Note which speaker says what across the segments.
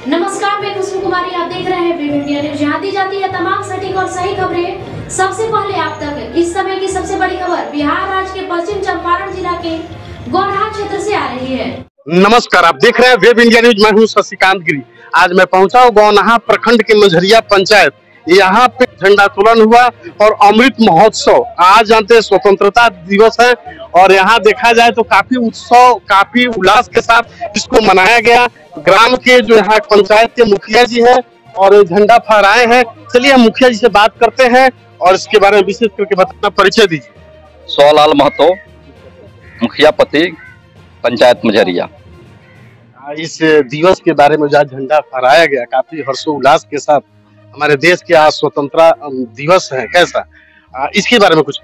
Speaker 1: नमस्कार, मैं कुसुम कुमारी। आप देख रहे हैं वेब इंडिया न्यूज। यहाँ दी जाती है तमाम सटीक और सही खबरें सबसे पहले आप तक। इस समय की सबसे बड़ी खबर बिहार राज्य के पश्चिम चंपारण जिला के गौनाहा क्षेत्र से आ रही है।
Speaker 2: नमस्कार, आप देख रहे हैं वेब इंडिया न्यूज। मैं हूँ शशिकांत गिरी। आज मैं पहुंचा हूँ गौनाहा प्रखंड के मझरिया पंचायत। यहाँ पे झंडोत्तोलन हुआ और अमृत महोत्सव। आज जानते हैं स्वतंत्रता दिवस है और यहाँ देखा जाए तो काफी उत्सव, काफी उल्लास के साथ इसको मनाया गया। ग्राम के जो यहाँ पंचायत के मुखिया जी हैं और झंडा फहराए हैं। चलिए हम मुखिया जी से बात करते हैं और इसके बारे में विशेष करके बताना। परिचय दीजिए।
Speaker 3: सोलाल महतो, मुखिया पति, पंचायत मझरिया।
Speaker 2: इस दिवस के बारे में जो झंडा फहराया गया काफी हर्षोल्लास के साथ, हमारे देश के आज स्वतंत्रता दिवस है, कैसा इसके बारे में कुछ?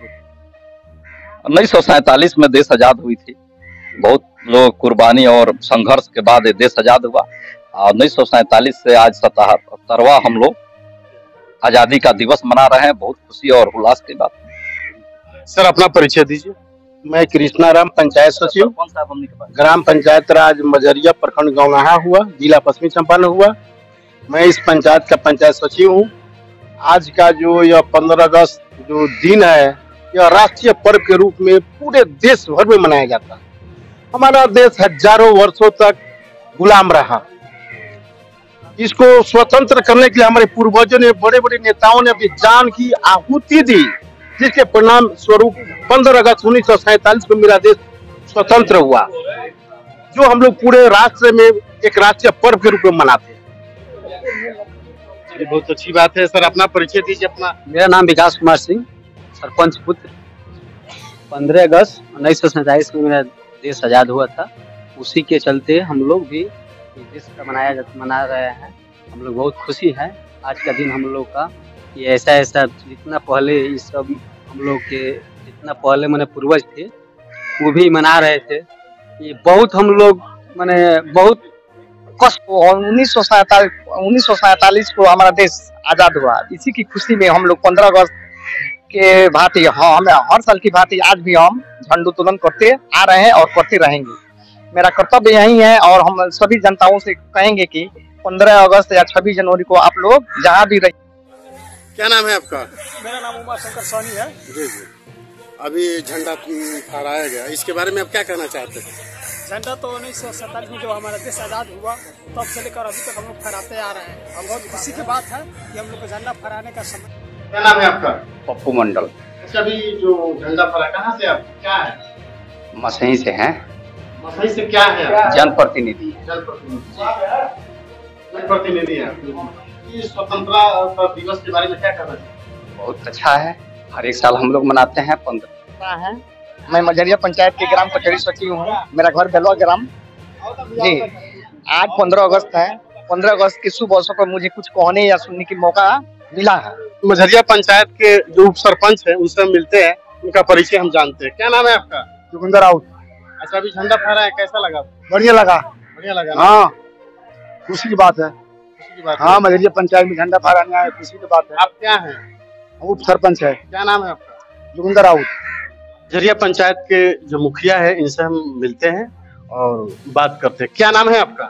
Speaker 3: 1947 में देश आजाद हुई थी। बहुत लोग कुर्बानी और संघर्ष के बाद देश आजाद हुआ और 1947 से आज 77वां हम लोग आजादी का दिवस मना रहे हैं। बहुत खुशी और उल्लास की बात।
Speaker 2: सर अपना परिचय दीजिए।
Speaker 4: मैं कृष्णाराम, पंचायत सचिव, ग्राम पंचायत राज मझरिया, प्रखंड गौनाहा हुआ, जिला पश्चिमी चंपारण हुआ। मैं इस पंचायत का पंचायत सचिव हूँ। आज का जो यह 15 अगस्त जो दिन है, यह राष्ट्रीय पर्व के रूप में पूरे देश भर में मनाया जाता है। हमारा देश हजारों वर्षों तक गुलाम रहा। इसको स्वतंत्र करने के लिए हमारे पूर्वजों ने, बड़े बड़े नेताओं ने अपनी जान की आहुति दी, जिसके परिणाम स्वरूप 15 अगस्त 1947 को मेरा देश स्वतंत्र हुआ, जो हम लोग पूरे राष्ट्र में एक राष्ट्रीय पर्व के रूप में मनाते हैं।
Speaker 2: बहुत अच्छी बात है। सर अपना परिचय दीजिए। अपना।
Speaker 5: मेरा नाम विकास कुमार सिंह, सरपंच पुत्र। 15 अगस्त 1947 में मेरा देश आजाद हुआ था। उसी के चलते हम लोग भी देश का मना रहे हैं। हम लोग बहुत खुशी है आज का दिन हम लोग का। ये ऐसा जितना पहले ये सब हम लोग के जितना पहले मैंने पूर्वज थे वो भी मना रहे थे। ये बहुत हम लोग मैंने बहुत कष्ट।
Speaker 6: 1947 को हमारा देश आजाद हुआ। इसी की खुशी में हम लोग 15 अगस्त के भांति हमें हर साल की भांति आज भी हम झंडोत्तोलन करते आ रहे हैं और करते रहेंगे। मेरा कर्तव्य यही है और हम सभी जनताओं से कहेंगे कि 15 अगस्त या 26 जनवरी को आप लोग जहाँ भी रहिए।
Speaker 2: क्या नाम है आपका?
Speaker 7: मेरा नाम उमा शंकर सोनी है।
Speaker 2: जी जी। अभी झंडा फहराया गया, इसके बारे में आप क्या कहना चाहते हैं?
Speaker 7: झंडा तो 1947 में जब हमारा देश आजाद हुआ तब से लेकर अभी तक हम लोग फहराते आ रहे हैं। हम बहुत खुशी की बात है कि हम लोग को झंडा फहराने का समय।
Speaker 2: क्या नाम है आपका?
Speaker 3: पप्पू मंडल।
Speaker 2: अभी जो झंडा फहरा, कहाँ से आप, क्या है?
Speaker 3: मसही से हैं।
Speaker 2: मसही से क्या है?
Speaker 3: जनप्रतिनिधि।
Speaker 2: जनप्रतिनिधि है। इस स्वतंत्रता दिवस के बारे में क्या कहना चाहिए?
Speaker 3: बहुत अच्छा है। हर एक साल हम लोग मनाते हैं 15
Speaker 6: है। मैं मझरिया पंचायत के ग्राम कचहरी सचिव हूँ। मेरा घर बेलवा ग्राम जी। आज 15 अगस्त है। 15 अगस्त के शुभ अवसर पर मुझे कुछ कहने या सुनने की मौका मिला है।
Speaker 2: मझरिया पंचायत के जो उप सरपंच है उनसे हम मिलते हैं, उनका परिचय हम जानते हैं। क्या नाम है आपका?
Speaker 4: जोगिंदर राउत।
Speaker 2: अच्छा, अभी झंडा फहरा है, कैसा लगा?
Speaker 4: बढ़िया लगा।
Speaker 2: बढ़िया लगा।
Speaker 4: हाँ, खुशी की बात है।
Speaker 2: खुशी की बात।
Speaker 4: हाँ, मझरिया पंचायत में झंडा फहराने आए, खुशी की बात है।
Speaker 2: आप क्या हैं?
Speaker 4: उप सरपंच है।
Speaker 2: क्या नाम है आपका?
Speaker 4: जोगिंदर राउत।
Speaker 2: मझरिया पंचायत के जो मुखिया है इनसे हम मिलते हैं और बात करते हैं। क्या नाम है आपका?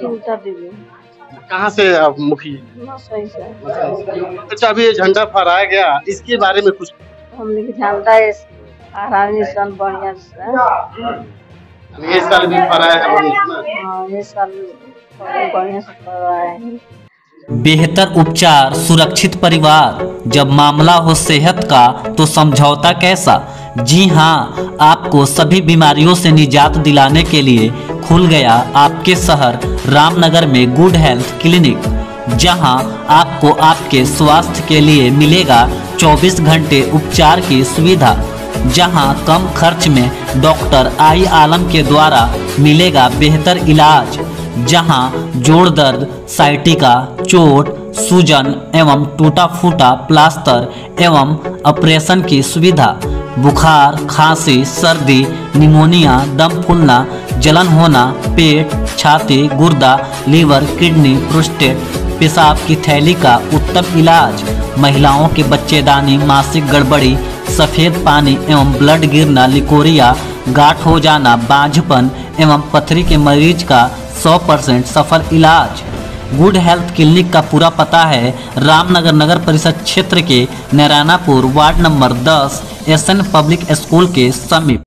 Speaker 2: कहाँ से आप मुखिया? अच्छा, अभी ये झंडा फहराया गया, इसके बारे में कुछ?
Speaker 8: हमने झंडा ये साल बढ़िया से
Speaker 2: ये साल भी फहराया है।
Speaker 8: ये साल बढ़िया से फहराया है।
Speaker 9: बेहतर उपचार, सुरक्षित परिवार। जब मामला हो सेहत का तो समझौता कैसा? जी हाँ, आपको सभी बीमारियों से निजात दिलाने के लिए खुल गया आपके शहर रामनगर में गुड हेल्थ क्लिनिक, जहां आपको आपके स्वास्थ्य के लिए मिलेगा 24 घंटे उपचार की सुविधा, जहां कम खर्च में डॉक्टर आई आलम के द्वारा मिलेगा बेहतर इलाज, जहां जोड़ दर्द, साइटिका, चोट, सूजन एवं टूटा फूटा प्लास्टर एवं ऑपरेशन की सुविधा, बुखार, खांसी, सर्दी, निमोनिया, दम फूलना, जलन होना, पेट, छाती, गुर्दा, लीवर, किडनी, प्रोस्टेट, पेशाब की थैली का उत्तम इलाज, महिलाओं के बच्चेदानी, मासिक गड़बड़ी, सफ़ेद पानी एवं ब्लड गिरना, लिकोरिया, गांठ हो जाना, बांझपन एवं पथरी के मरीज का 100% सफल इलाज। गुड हेल्थ क्लिनिक का पूरा पता है रामनगर नगर परिषद क्षेत्र के Nairanapur ward number 10 SN public school के समीप।